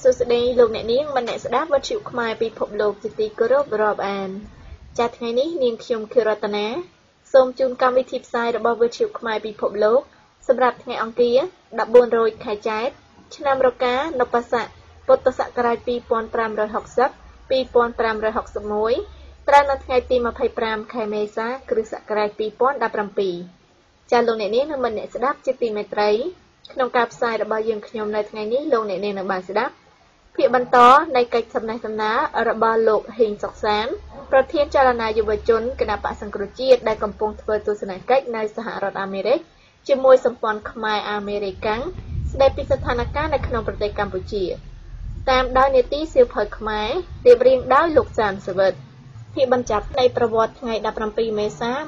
ស្ដីលោកអ្នកនាងមិនអ្នកស្ដាប់វិទ្យុខ្មែរពិភពលោកជាទីគោរពរាប់អានចាត់ថ្ងៃនេះនាងខ្ញុំខេរតនាសូមជូនកម្មវិធីផ្សាយរបស់វិទ្យុខ្មែរពិភពលោកសម្រាប់ថ្ងៃអង្គារ14រោចខែចែកឆ្នាំរកានបស័កពុទ្ធសករាជ2560 2561ត្រូវនៅថ្ងៃទី25ខែមេសាគ្រិស្តសករាជ2017ចាលោកអ្នកនាងនិងអ្នកស្ដាប់ជាទីមេត្រីក្នុងការផ្សាយរបស់យើងខ្ញុំនៅថ្ងៃនេះលោកអ្នកនាងនឹងបានស្ដាប់ភាគបន្តនៃកិច្ចសម្ដែងសម្ដាររបស់លោកហេងសុកសានប្រធានចលនាយុវជនគណបក្សសង្គ្រោះជាតិដែលកំពុងធ្វើទស្សនកិច្ចនៅសហរដ្ឋអាមេរិកជាមួយសម្ព័ន្ធខ្មែរអាមេរិកាំងស្ដីពីស្ថានភាពនៅក្នុងប្រទេសកម្ពុជាតាមដោយនីតិសៀវភៅខ្មែររៀបរៀងដោយលោកសានសវិតភាគបញ្ចប់នៃប្រវត្តិថ្ងៃ17មេសា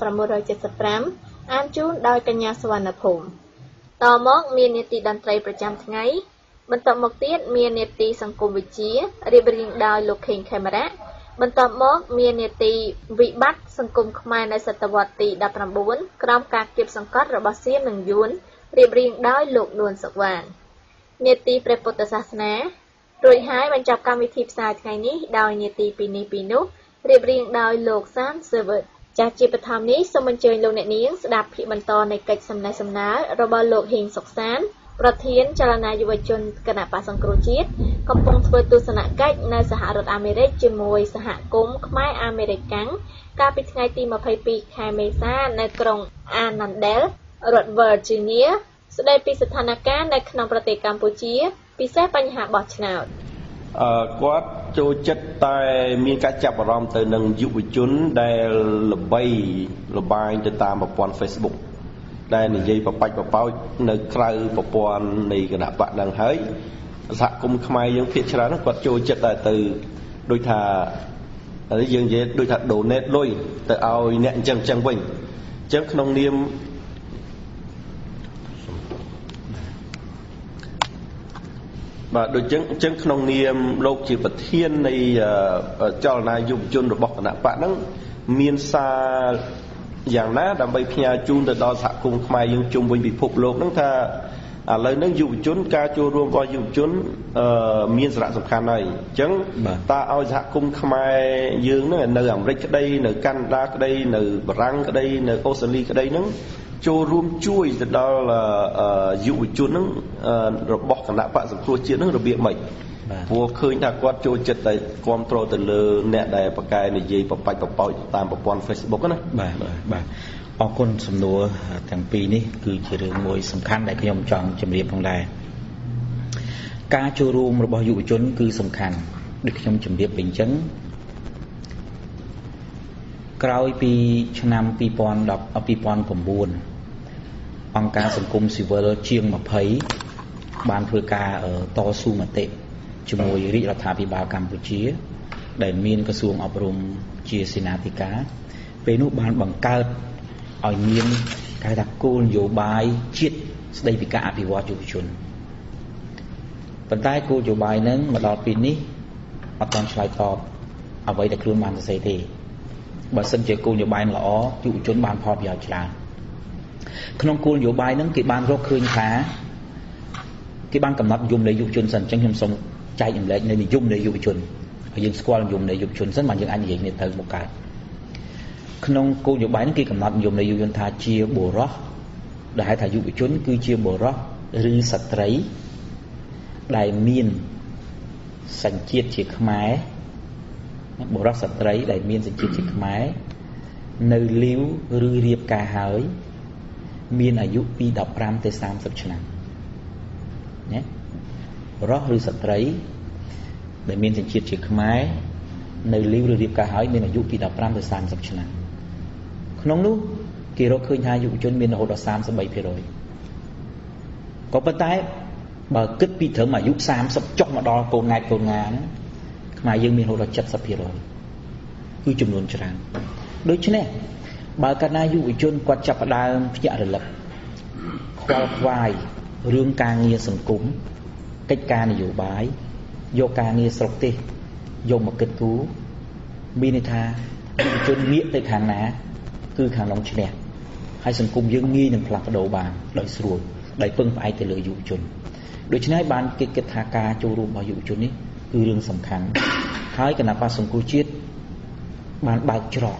1975អានជូនដោយកញ្ញាសវណ្ណភូមិតមកមាននីតិតន្ត្រីប្រចាំថ្ងៃបន្តមកទៀតមាននីតិសង្គមវិទ្យារៀបរៀងដោយលោកខេងខេមរៈបន្តមកមាននីតិវិបត្តិសង្គមខ្មែរនៅសតវត្សទី19ក្រោមការគៀបសង្កត់របស់សៀមនិងយួនរៀបរៀងដោយលោកនួនសុកវាងនីតិព្រះពុទ្ធសាសនារួចហើយបញ្ចប់កម្មវិធីផ្សាយថ្ងៃនេះដោយនីតិពីនេះពីនោះរៀបរៀងដោយលោកសានសវិតចាស់ជាបឋមនេះសូមអញ្ជើញលោកអ្នកនាងស្ដាប់ភាគបន្តនៃកិច្ចសម្ដែងសម្ដាររបស់លោកហេងសុកសានប្រធានចលនាយុវជនគណបក្សសង្គ្រោះជាតិកំពុងធ្វើទស្សនកិច្ចនៅសហរដ្ឋអាមេរិកជាមួយសហគមន៍ខ្មែរអាមេរិកាំងកាលពីថ្ងៃទី22ខែមេសានៅក្រុងអាណាន់ដែលរដ្ឋ Virginia ស្ដីពីស្ថានភាពនៅក្នុងប្រទេសកម្ពុជាពិសេសបញ្ហាបោះឆ្នោតគាត់ចូលចិត្តតែមានការចាប់អារម្មណ៍ទៅនឹងយុវជនដែលល្បីល្បាញទៅតាមប្រព័ន្ធ Facebook ដែលនិយាយបបាច់បបោចនៅក្រៅប្រព័ន្ធនៃគណៈបកនឹងហើយសហគមន៍ខ្មែរយើងភាគច្រើនគាត់ចូលចិត្តតែទៅដូចថាយើងនិយាយដូចថា donate លុយទៅឲ្យអ្នកអញ្ចឹងវិញអញ្ចឹងក្នុងនាមបាទដូចអញ្ចឹងក្នុងនាមលោកជាប្រធាននៃចលនាយុវជនរបស់គណៈបកហ្នឹងមានសារយ៉ាងណាដើម្បីផ្ញើជូនទៅដល់សហគមន៍ខ្មែរយើងជុំវិញពិភពលោកហ្នឹងថាឥឡូវហ្នឹងយុវជនការចូលរួមរបស់យុវជនមានសារៈសំខាន់ហើយអញ្ចឹងតើឲ្យសហគមន៍ខ្មែរយើងហ្នឹងនៅអាមេរិកក្តីនៅកាណាដាក្តីនៅបារាំងក្តីនៅអូស្ត្រាលីក្តីហ្នឹងចូលរួមជួយទៅដល់យុវជនហ្នឹងរបស់គណៈបក្សសង្គ្រោះជាតិហ្នឹងរបៀបម៉េចព្រោះឃើញថាគាត់ចូលចិត្តតែគ្រប់គ្រងទៅលើអ្នកដែលបកកែនិយាយបបាច់បបោចតាមប្រព័ន្ធ Facebook ណាបាទអរគុណសំណួរទាំងពីរនេះគឺជារឿងមួយសំខាន់ដែលខ្ញុំចង់ជម្រាបផងដែរការចូលរួមរបស់យុវជនគឺសំខាន់ដូចខ្ញុំជម្រាបវិញអញ្ចឹងក្រោយពីឆ្នាំ2009អង្គការសង្គមស៊ីវិលជាង20បានធ្វើការតស៊ូមតិជាមួយរាជរដ្ឋាភិបាលកម្ពុជាដែលមានក្រសួងអប់រំជាសេនាធិការពេលនោះបានបង្កើតឲ្យមានគេថាគោលនយោបាយជាតិស្ដីពីការអភិវឌ្ឍយុវជនប៉ុន្តែគោលនយោបាយហ្នឹងមកដល់ពេលនេះអត់ទាន់ឆ្លើយតបអ្វីដែលខ្លួនបានសរសេរទេបើសិនជាគោលនយោបាយមិនល្អយុវជនបានផលប្រយោជន៍ច្រើនក្នុងគោលនយោបាយហ្នឹងគេបានរកឃើញថាគេបានកំណត់និយមនៃយុវជនសិនអញ្ចឹងខ្ញុំសូមចែកចម្លែកនៅនិយមនៃយុវជនហើយយើងស្គាល់និយមនៃយុវជនសិនបានយើងអាចនិយាយគ្នាទៅមកកើតក្នុងគោលនយោបាយហ្នឹងគេកំណត់និយមនៃយុវជនថាជាបុរសដែលហៅថាយុវជនគឺជាបុរសឬស្ត្រីដែលមានសញ្ជាតិជាខ្មែរបុរសស្ត្រីដែលមានសញ្ជាតិជាខ្មែរនៅលាវឬរៀបការហើយមានអាយុពី15ទៅ30ឆ្នាំណាបុរសឬស្ត្រីដែលមានសញ្ជាតិជាខ្មែរនៅលាវឬរៀបការហើយមានអាយុពី15ទៅ30ឆ្នាំក្នុងនោះគេរកឃើញថាយុវជនមានរហូតដល់ 33% ក៏ប៉ុន្តែបើគិតពីត្រឹមអាយុ30ចុះមកដល់កូនង៉ែតកូនងាខ្មែរយើងមានរហូតដល់ 70% គឺចំនួនច្រើនដូច្នេះបើកាលណាយុវជនគាត់ចាប់ផ្ដើមភ្ញាក់រលឹកខ្វល់ខ្វាយរឿងការងារសង្គមកិច្ចការនយោបាយយកការងារស្រុកទេសយកមកគិតគូរមានន័យថាយុវជនងាកទៅខាងណាគឺខាងក្នុងឈ្នះហើយសង្គមយើងងាយនឹងផ្លាស់ប្ដូរបានដោយស្រួលដោយពឹងផ្អែកទៅលើយុវជនដូច្នេះបានគេគិតថាការចូលរួមរបស់យុវជននេះគឺរឿងសំខាន់ហើយគណៈបក្សសង្គ្រោះជាតិបានបើកច្រក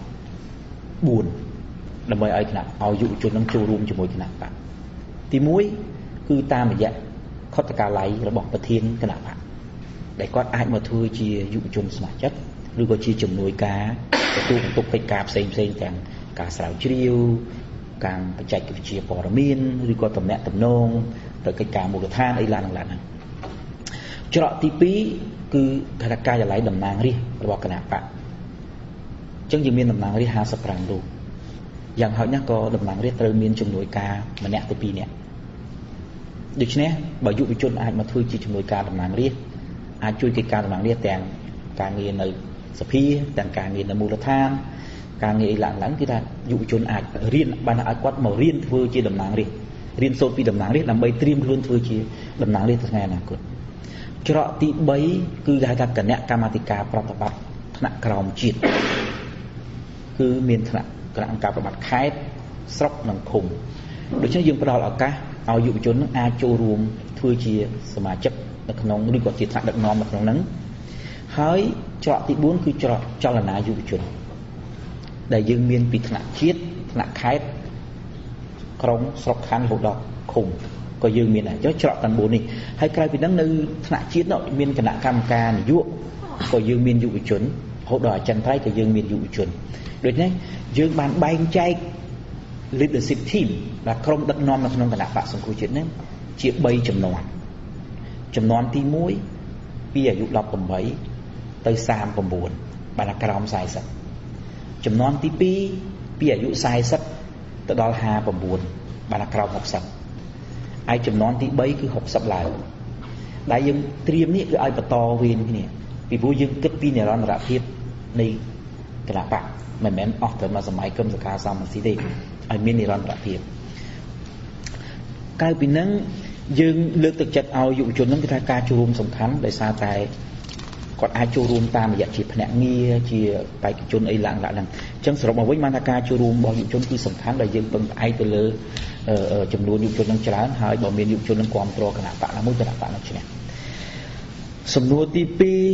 4ដើម្បីឲ្យគណៈឲ្យយុវជននឹងចូលរួមជាមួយគណៈបកទី1គឺតាមរយៈខុទ្ទកាល័យរបស់ប្រធានគណៈបកដែលគាត់អាចមកធ្វើជាយុវជនស្ម័គ្រចិត្តឬក៏ជាជំនួយការទទួលបន្ទុកកិច្ចការផ្សេងៗទាំងការស្រាវជ្រាវការបច្ចេកវិទ្យាព័ត៌មានឬក៏តំណែងតំណងទៅកិច្ចការមូលដ្ឋានអីឡើងហ្នឹងច្រកទី2គឺគណៈការិយាល័យតំណាងរាស្ត្ររបស់គណៈបកអញ្ចឹងយើងមានតំណាងរាស្ត្រ55រូបយ៉ាងហោចណាស់ក៏តំណាងរាស្ត្រត្រូវមានជំនួយការម្នាក់ទៅ2នាក់ដូច្នេះបើយុវជនអាចមកធ្វើជាជំនួយការតំណាងរាស្ត្រអាចជួយកិច្ចការតំណាងរាស្ត្រទាំងការងារនៅសភាទាំងការងារនៅមូលដ្ឋានការងារអីឡើងគឺថាយុវជនអាចរៀនបានឲ្យគាត់មករៀនធ្វើជាតំណាងរាស្ត្ររៀនសូត្រពីតំណាងរាស្ត្រដើម្បីត្រៀមខ្លួនធ្វើជាតំណាងរាស្ត្រថ្ងៃអនាគតច្រកទី3គឺគេហៅថាគណៈកម្មាធិការប្រតិបត្តិថ្នាក់ក្រោមជាតិគឺមានថ្នាក់គណៈអង្គការប្រតិបត្តិខេត្តស្រុកនិងឃុំដូច្នេះយើងផ្ដល់ឱកាសឲ្យយុវជននឹងអាចចូលរួមធ្វើជាសមាជិកនៅក្នុងឬក៏ជាថ្នាក់ដឹកនាំនៅក្នុងហ្នឹងហើយច្រកទី4គឺច្រកចលនាយុវជនដែលយើងមានពីថ្នាក់ជាតិថ្នាក់ខេត្តក្រុងស្រុកខណ្ឌរហូតដល់ឃុំក៏យើងមានដែរច្រកទាំង4នេះហើយក្រៅពីហ្នឹងនៅថ្នាក់ជាតិនោះមានគណៈកម្មការនយោបាយក៏យើងមានយុវជនរហូតដល់អចិន្ត្រៃយ៍ក៏យើងមានយុវជនដូច្នេះយើងបានបែងចែក leadership team ដែលក្រុមដឹកនាំនៅក្នុងគណៈបក្សសង្គ្រោះជាតិនេះជា3ចំនួនទី1ពីអាយុ18ទៅ39បានក្រោម40ចំនួនទី2ពីអាយុ40ទៅដល់59បានក្រោម60ហើយចំនួនទី3គឺ60ឡើងដែលយើងត្រៀមនេះគឺឲ្យបន្តវេនគ្នាពីព្រោះយើងគិតពីនិរន្តរភាពនៃគណៈបកមិនមែនអស់ត្រឹមសម័យគឹមសកាសមស៊ីទេឲ្យមាននិរន្តរភាពក្រៅពីហ្នឹងយើងលើកទឹកចិត្តឲ្យយុវជនហ្នឹងគឺថាការចូលរួមសំខាន់ដោយសារតែគាត់អាចចូលរួមតាមរយៈជាភ្នាក់ងារជាបេក្ខជនអីឡើងហ្នឹងអញ្ចឹងសរុបមកវិញបានថាការចូលរួមរបស់យុវជនគឺសំខាន់ដែលយើងពឹងផ្អែកទៅលើចំនួនយុវជននឹងច្រើនហើយបើមានយុវជននឹងគ្រប់គ្រងគណៈបកណាមួយគណៈបកនឹងឈ្នះសំណួរទី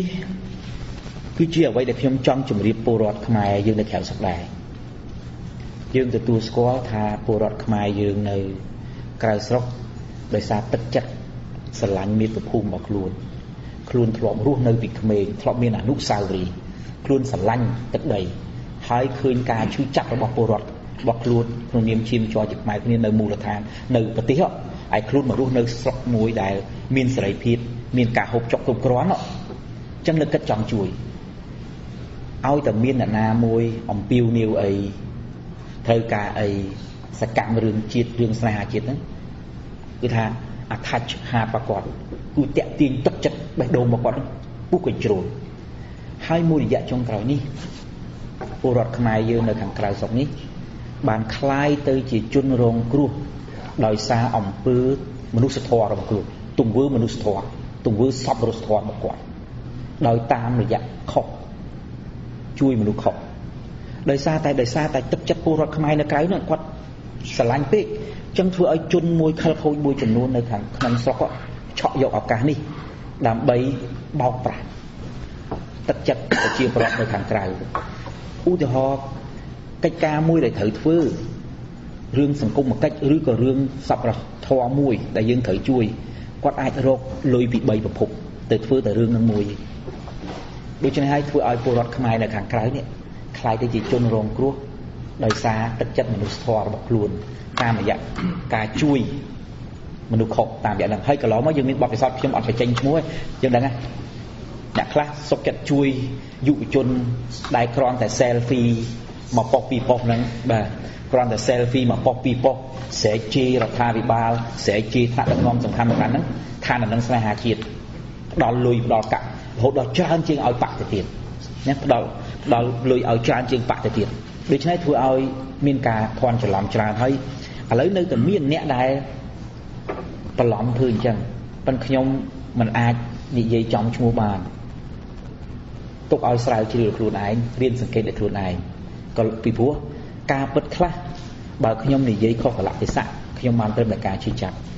2គឺជាអ្វីដែលខ្ញុំចង់ជម្រាបពលរដ្ឋខ្មែរយើងនៅក្រៅស្រុកដែរយើងទទួលស្គាល់ថាពលរដ្ឋខ្មែរយើងនៅក្រៅស្រុកដោយសារទឹកចិត្តស្រឡាញ់មាតុភូមិរបស់ខ្លួនធ្លាប់រស់នៅពីក្មេងធ្លាប់មានអនុស្សាវរីយ៍ខ្លួនស្រឡាញ់ទឹកដីហើយឃើញការឈឺចាប់របស់ពលរដ្ឋរបស់ខ្លួនក្នុងនាមជាម្ចាស់ជាខ្មែរគ្នានៅមូលដ្ឋាននៅប្រទេសហើយខ្លួនមករស់នៅស្រុកមួយដែលមានសេរីភាពមានការហូបចុកគ្រប់គ្រាន់អញ្ចឹងលើកគិតចង់ជួយឲ្យតែមានអ្នកណាមួយអំពាវនាវអីត្រូវការអីសកម្មរឿងជាតិរឿងស្នេហាជាតិហ្នឹងគឺថាattach ហាប្រកបគឺតាក់ទាញទឹកចិត្តបេះដូងរបស់គាត់ពុះកញ្ជ្រោលហើយមួយរយៈចុងក្រោយនេះពលរដ្ឋខ្មែរយើងនៅខាងក្រៅស្រុកនេះបានคล้ายទៅជាជនរងគ្រោះដោយសារអំពើមនុស្សធម៌របស់ខ្លួនទង្វើមនុស្សធម៌ទង្វើសប្បុរសធម៌របស់គាត់ដោយតាមរយៈខុសជួយមនុស្សខុសដោយសារតែទឹកចិត្តពលរដ្ឋខ្មែរនៅក្រៅនោះគាត់ស្រឡាញ់ពេកចឹងធ្វើឲ្យជនមួយខលខូចមួយចំនួននៅខាងក្នុងស្រុកឆក់យកឱកាសនេះដើម្បីបោកប្រាស់ទឹកចិត្តប្រជាពលរដ្ឋនៅខាងក្រៅឧទាហរណ៍កិច្ចការមួយដែលត្រូវធ្វើរឿងសង្គមកិច្ចឬក៏រឿងសប្បុរសធម៌មួយដែលយើងត្រូវជួយគាត់អាចរកលុយពី3ប្រភពទៅធ្វើតែរឿងនឹងមួយដូច្នេះហើយធ្វើឲ្យពលរដ្ឋខ្មែរនៅខាងក្រៅនេះខ្លាយទៅជាជនរងគ្រោះដោយសារទឹកចិត្តមនុស្សធម៌របស់ខ្លួនតាមរយៈការជួយមនុស្សខុសតាមរយៈហ្នឹងហើយកន្លងមកយើងមានបទពិសោធន៍ខ្ញុំអត់បញ្ចេញឈ្មោះទេយើងដឹងណាអ្នកខ្លះសុខចិត្តជួយយុវជនដែលគ្រាន់តែ selfie មកប៉ុស្តិ៍ពីរប៉ុស្តិ៍ហ្នឹងបាទគ្រាន់តែ selfie មកប៉ុស្តិ៍ពីរប៉ុស្តិ៍ស្រែកជេររដ្ឋាភិបាលស្រែកជេរថ្នាក់ដឹកនាំសំខាន់ៗហ្នឹងឋានៈនឹងស្នេហាជាតិផ្ដល់លុយផ្ដល់កាក់រហូតដល់ច្រើនជាងឲ្យបាក់ទៅទៀតណាផ្ដល់លុយឲ្យច្រើនជាងបាក់ទៅទៀតដូច្នេះធ្វើឲ្យមានការភ័ន្តច្រឡំច្រើនហើយឥឡូវនៅតែមានអ្នកដែលបន្លំធ្វើអញ្ចឹងប៉ុន្តែខ្ញុំមិនអាចនិយាយចំឈ្មោះបានទុកឲ្យស្រាវជ្រាវខ្លួនឯងរៀនសង្កេតដោយខ្លួនឯងក៏ពីព្រោះការពិតខ្លះបើខ្ញុំនិយាយខុសកលៈទេសៈខ្ញុំបានត្រឹមតែការជឿចាប់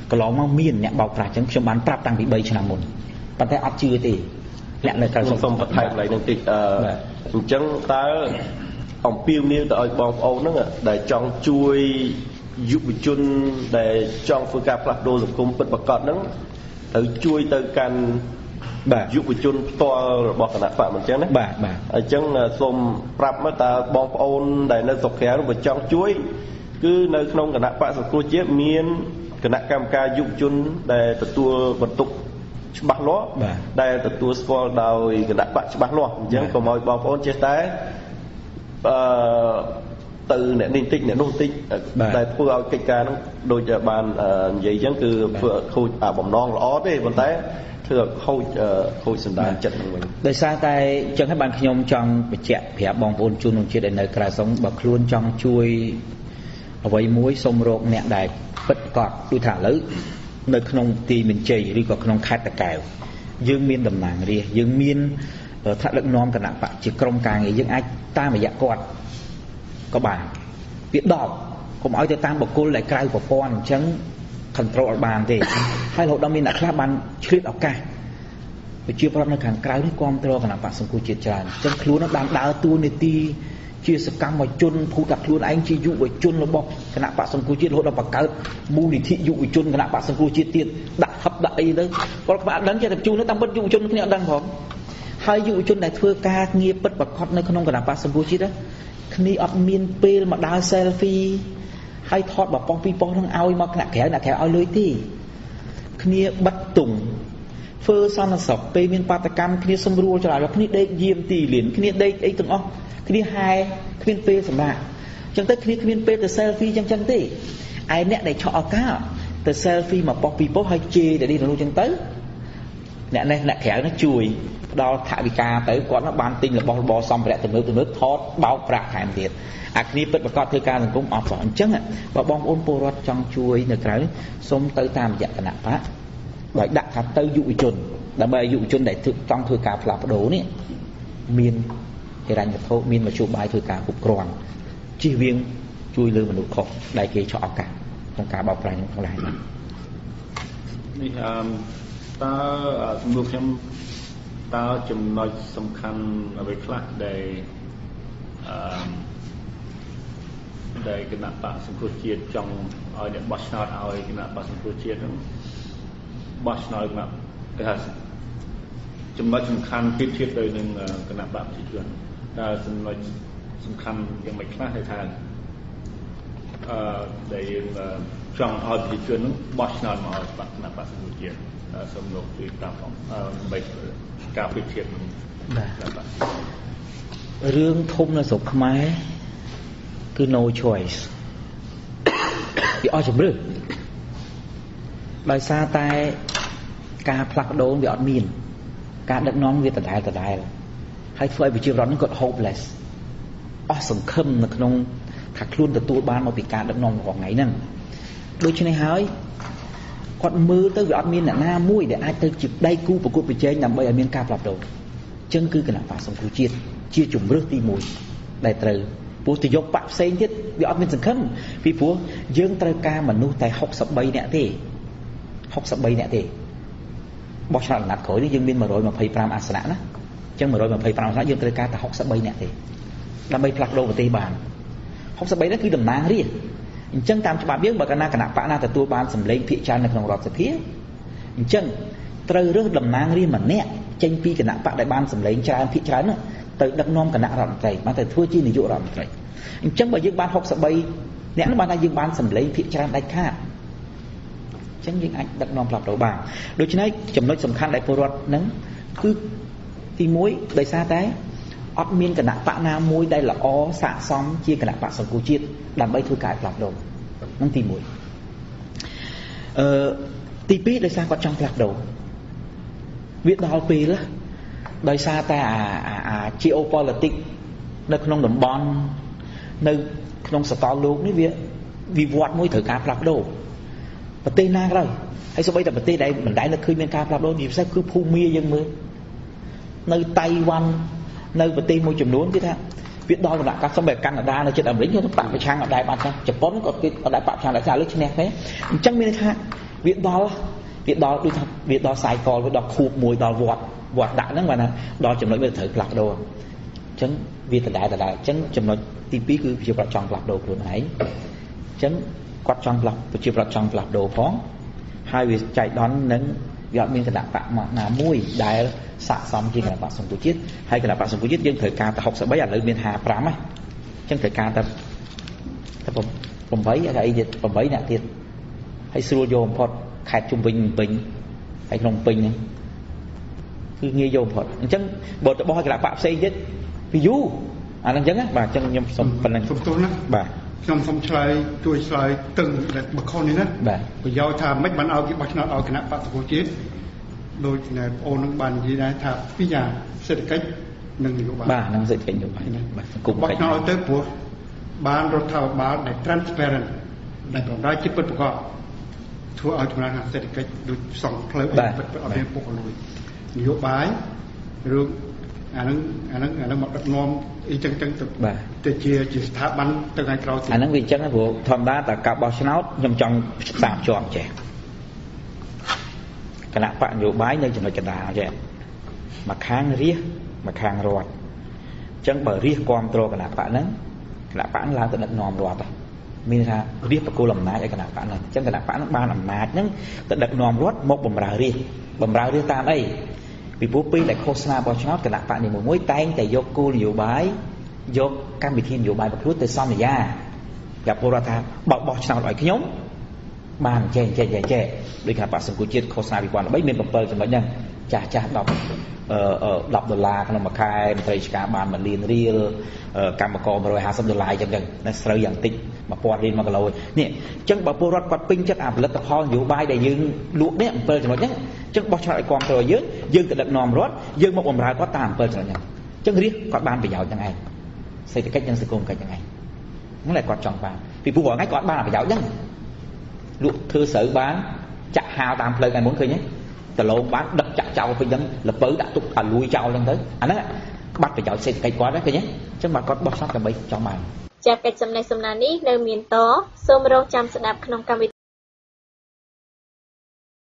ក៏ឡងមកមានអ្នកបោកប្រាស់អញ្ចឹងខ្ញុំបានប្រាប់តាំងពី3ឆ្នាំមុនប៉ុន្តែអត់ជឿទេអ្នកនៅក្រៅសូមបន្ថែមឡើងនឹងតិចអញ្ចឹងតើអំពាវនាវទៅឲ្យបងប្អូនហ្នឹងដែលចង់ជួយយុវជនដែលចង់ធ្វើការផ្លាស់ប្ដូរសង្គមពិតប្រាកដហ្នឹងត្រូវជួយទៅកាន់យុវជនផ្ទាល់របស់គណៈបកមិនអញ្ចឹងណាបាទអញ្ចឹងសូមប្រាប់មកតើបងប្អូនដែលនៅស្រុកក្រៅបើចង់ជួយគឺនៅក្នុងគណៈបកសង្គ្រោះជាតិមានគណៈកម្មការយុវជនដែលទទួលបន្ទុកច្បាស់លាស់ដែលទទួលស្គាល់ដោយគណៈបកច្បាស់លាស់អញ្ចឹងកុំឲ្យបងប្អូនចេះតែទៅអ្នកនេះតិចអ្នកនោះតិចដែលធ្វើឲ្យកិច្ចការហ្នឹងដូចបាននិយាយអញ្ចឹងគឺធ្វើខូចបំណងល្អទេប៉ុន្តែធ្វើខូចសន្តានចិត្តហ្នឹងវិញដោយសារតែអញ្ចឹងហើយបានខ្ញុំចង់បញ្ជាក់ប្រាប់បងប្អូនជនក្នុងជាតិដែលនៅក្រៅស្រុកបើខ្លួនចង់ជួយអ្វីមួយសូមរកអ្នកដែលពិតប្រាកដដូចថាឥឡូវនៅក្នុងទីមានជ័យឬក៏ក្នុងខេត្តតាកែវយើងមានតំណាងរាស្ត្រយើងមានថ្នាក់ដឹកនាំគណៈបកជាក្រុមការងារយើងអាចតាមរយៈគាត់ក៏បានវាដល់កុំឲ្យទៅតាមបុគ្គលដែលក្រៅប្រព័ន្ធអញ្ចឹង control អត់បានទេហើយរហូតដល់មានអ្នកខ្លះបានឆ្លៀតឱកាសប្រជាប្រដ្ឋនៅខាងក្រៅនេះគ្រប់គ្រងគណៈបកសង្គមជាតិច្រើនអញ្ចឹងខ្លួននឹងបានដើរតួនាទីជាសកម្មជនភូតាខ្លួនឯងជាយុវជនរបស់គណៈបកសង្គមជាតិរហូតដល់បង្កើតមូលនិធិយុវជនគណៈបកសង្គមជាតិទៀតដាក់ហឹបដាក់អីទៅគាត់ក្បាលដឹងចេះតែជួនតាមពិតយុវជនគ្នាអត់ដឹងផងហើយយុវជនដែលធ្វើការងារពិតប្រាកដនៅក្នុងគណៈបកសង្គមជាតិគ្នាអត់មានពេលមកដើរ selfie ហើយថតបបោះពីប៉ុស្តិ៍នឹងឲ្យមកអ្នកក្រៅឲ្យលុយទេគ្នាបិទទុំធ្វើសន្និសីទពេលមានបាតកម្មគ្នាសម្រួលចរាចរណ៍គ្នាដេកយាមទីលានគ្នាដេកអីទាំងអស់គ្នាហែគ្មានពេលសម្រាប់អញ្ចឹងទៅគ្នាគ្មានពេលទៅ selfie អញ្ចឹងទេឯអ្នកដែលឆក់ឱកាសទៅ selfie មកប៉ុស្តិ៍ពីប៉ុស្តិ៍ហើយជេរតែនេះទៅអញ្ចឹងទៅអ្នកនេះអ្នកក្រៅនោះជួយផ្ដល់ថវិកាទៅគាត់នោះបានទិញរបស់របរសម្ភារៈទំនើបថតបោកប្រាក់ថែមទៀតអាគ្នាពិតប្រកបធ្វើការសង្គមអត់សោះអញ្ចឹងបើបងប្អូនពលរដ្ឋចង់ជួយនៅក្រៅសូមទៅតាមរយៈគណៈបកដោយដាក់ថាទៅយុវជនដើម្បីឲ្យយុវជនដែលចង់ធ្វើការផ្លាស់ប្ដូរនេះមានហិរញ្ញវត្ថុមានមធ្យោបាយធ្វើការគ្រប់គ្រាន់ជៀសវាងជួយលើមនុស្សខុសដែលគេឆក់ឱកាសក្នុងការបោកប្រាស់ក្នុងដែរនេះតើសំណួរខ្ញុំតើចំណុចសំខាន់អ្វីខ្លះដែលគណៈបកសង្គ្រោះជាតិចង់ឲ្យអ្នកបោះឆ្នោតឲ្យគណៈបកសង្គ្រោះជាតិហ្នឹងបោះឆ្នោតគណៈគេថាចំណុចសំខាន់ពីធៀបទៅនឹងគណៈបកប្រជាជនតើចំណុចសំខាន់យ៉ាងម៉េចខ្លះដែលថាដែលយើងចង់ឲ្យប្រជាជនហ្នឹងបោះឆ្នោតមកឲ្យគណៈបកសង្គ្រោះជាតិសូមលោកជួយតាមផងដើម្បីការពិភាក្សាបាទរឿងធំនៅស្រុកខ្មែរគឺ no choice វាអស់ជំរឿនដោយសារតែការផ្លាស់ប្ដូរវាអត់មានការដឹកនាំវាដដែលហើយធ្វើឲ្យប្រជាពលរដ្ឋហ្នឹងគាត់ hopeless អស់សង្ឃឹមនៅក្នុងថាខ្លួនទទួលបានមកពីការដឹកនាំរបស់ថ្ងៃហ្នឹងដូច្នេះហើយគាត់មើលទៅវាអត់មានអ្នកណាមួយដែលអាចទៅជាដៃគូប្រកួតប្រជែងដើម្បីឲ្យមានការផ្លាស់ប្ដូរអញ្ចឹងគឺគណៈបកសង្គ្រោះជាតិជាជំរើសទី1ដែលត្រូវព្រោះទៅយកបកផ្សេងទៀតវាអត់មានសង្ឃឹមពីព្រោះយើងត្រូវការមនុស្សតែ63នាក់ទេបោះឆ្នោតអាណត្តិក្រោយនេះយើងមាន125អាសនៈណាអញ្ចឹង125អាសនៈយើងត្រូវការតែ63នាក់ទេដើម្បីផ្លាស់ប្ដូរប្រទេសបាន63នោះគឺតំណាងរាស្ត្រអញ្ចឹងតាមច្បាប់យើងបើកាលណាគណៈបកណាទទួលបានសម្លេងភាគច្រើននៅក្នុងរដ្ឋសភាអញ្ចឹងត្រូវរើសតំណាងរាស្ត្រម្នាក់ចេញពីគណៈបកដែលបានសម្លេងច្រើនភាគច្រើននោះទៅដឹកនាំគណៈរដ្ឋមន្ត្រីបានទៅធ្វើជានាយករដ្ឋមន្ត្រីអញ្ចឹងបើយើងបាន63អ្នកនោះបានថាយើងបានសម្លេងភាគច្រើនដាច់ខាតអញ្ចឹងយើងអាចដឹកនាំផ្លាស់ប្ដូរបានដូច្នេះចំណុចសំខាន់ដែលពលរដ្ឋហ្នឹងគឺទី1ដោយសារតែអត់មានគណៈបកណាមួយដែលល្អស័ក្តិសមជាគណៈបកសង្គ្រោះជាតិដើម្បីធ្វើការផ្លាស់ប្ដូរហ្នឹងទី1ទី2ដោយសារគាត់ចង់ផ្លាស់ប្ដូរវាដល់ពេលដោយសារតែអា geopolitics នៅក្នុងតំបន់នៅក្នុងសកលលោកនេះវាវិវត្តមួយត្រូវការផ្លាស់ប្ដូរប្រទេសណាក៏ដោយហើយសូម្បីតែប្រទេសដែលមិនដែលនឹកឃើញមានការផ្លាស់ប្ដូរពិសេសគឺភូមាយើងមើលនៅតៃវ៉ាន់នៅប្រទេសមួយចំនួនគេថាវាដល់ដំណាក់កាលសម្រាប់កាណាដានៅជិតអាមេរិកទៅបាក់ប្រឆាំងអត់ដែរបានថាជប៉ុនក៏គេអត់ដែរបាក់ប្រឆាំងដែរថាលើឈ្នះទេអញ្ចឹងមានន័យថា Việt đo Việt đo sai col với đo khụp mùi đo vọt đã nó mà nè đo chấm nói bây giờ thử lạc đồ chấn Việt đại chấn chấm nói tí pí cứ chịu vào trong lạc đồ của này chấn quạt trong lạc chịu vào trong lạc đồ phóng hai việc chạy đón nâng gọi mình là bạn mà là mùi đại xạ xong khi là bạn sống tu chết hay là bạn sống tu chết nhưng thời ca ta học sẽ bây giờ lấy miền Hà Pram ấy chân thời ca taผมไว้อะไรdịchผมไว้เนี่ยtiền hay xưa vô một khai trung bình hay không bình cứ nghe vô một chân bột bao cái là bạn xây dịch ví dụ anh chân á bà chân nhom xong phần này xong tôi đó bà xong slide chui slide từng bậc con này đó bà bây giờ thà mấy bạn ao cái bậc nào ao cái nắp bạn của chết đôi này ô nó bàn gì đây thà bây giờ sẽ cách nâng nhiều bà nâng sẽ cách nhiều bà cùng bậc nào tới của banรถ thảo ban để transparent để còn ra chip bật của thua ở trongนั้นเศรษฐกิจดูส่องเพลิงเอาไปปกลุยนโยบายเรื่องอันนั้นมาดับนอมอีจังแต่เจียสถาบันตั้งไงเราอันนั้นวิจังนะพวกทำได้แต่กับบอชนาท์ยำจังสามจอมแจกขณะปะนโยบายในจังหวัดจันทร์แจกมาค้างเรียมาค้างรอดจังเบอร์เรียความโตขณะปะนั้นขณะปะนั้นเราจะดับนอมรอดมีนะเรียกประกูลอำนาจไอ้ขณะปะนั้นจังขณะปะนั้นบ้านอำนาจนั้นจะดับนอมรอดมกบ่มราเรียตามไอ้ปีปุ๊บปีแต่โฆษณาบอชนาท์ขณะปะนี่มวยแตงแต่ยกกูนโยบายยกการบิดเทียนโยบายประพฤติแต่ซ่อมเนี่ยยากับโบราณบอชนาท์หน่อยขยมบ้านแจ่โดยขณะปะสังกุจิตโฆษณาปีก่อนไม่มีบังเปิลจังหวะยังจ่าดอก$10ขนมคายมันตรีชกาบานมันเรียนเรียลกรรมกรมา$150จังนั่นเสยอย่างติดมาปอดเรียนมากันเลยเนี่ยจังแบบโบราณปัดปิ้งจังผลิตภัณฑ์อยู่ใบได้ยืนลุกเนี่ยเปิดจังหวะนี้จังบอชนาท์ความตัวเยอะยืนกระดับนอมรถยืนมาบ่มรายก็ตามเปิดจังหวะนี้จังเรียกกอดบ้านไปยาวยังไงเศรษฐกิจยังสกุลกันยังไงนั่นแหละกอดจองบ้านพี่ผู้บอกไงกอดบ้านไปยาวยังลุกthư sử bán chặt hào tạm lời ngày muốn cười nhéแต่เราบ้านดักจับเจ้าไปยังหลับเปิดดักตุกลุยเจ้ายังtới anh đó bắt phải chọn xe cây quá đó cái nhé chứ mà có bóc sát cả mấy trong màn จากកិច្ចសំណេះសំណាលនេះនៅមានតសូមរងចាំស្ដាប់ក្នុងកម្មវិធី